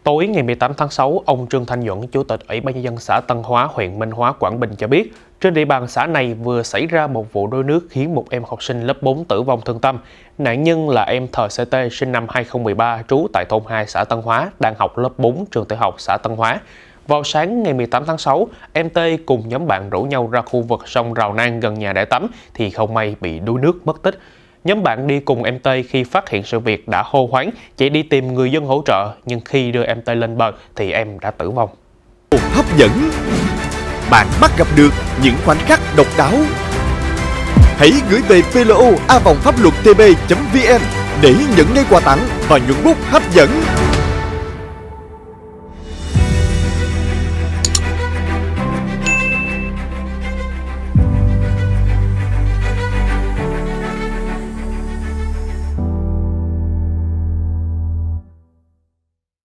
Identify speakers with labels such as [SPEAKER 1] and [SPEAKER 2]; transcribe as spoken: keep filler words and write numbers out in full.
[SPEAKER 1] Tối ngày mười tám tháng sáu, ông Trương Thanh Duẩn, Chủ tịch Ủy ban nhân dân xã Tân Hóa, huyện Minh Hóa, Quảng Bình cho biết, trên địa bàn xã này vừa xảy ra một vụ đuối nước khiến một em học sinh lớp bốn tử vong thương tâm. Nạn nhân là em Thờ xê tê sinh năm hai không một ba, trú tại thôn hai xã Tân Hóa, đang học lớp bốn trường tiểu học xã Tân Hóa. Vào sáng ngày mười tám tháng sáu, em T cùng nhóm bạn rủ nhau ra khu vực sông Rào Nang gần nhà để tắm thì không may bị đuối nước mất tích. Nhóm bạn đi cùng em T khi phát hiện sự việc đã hô hoáng chạy đi tìm người dân hỗ trợ, nhưng khi đưa em T lên bờ thì em đã tử vong.
[SPEAKER 2] Hấp dẫn, bạn bắt gặp được những khoảnh khắc độc đáo. Hãy gửi về plo a vòng pháp luật tb chấm vn để nhận ngay quà tặng và nhuận bút hấp dẫn.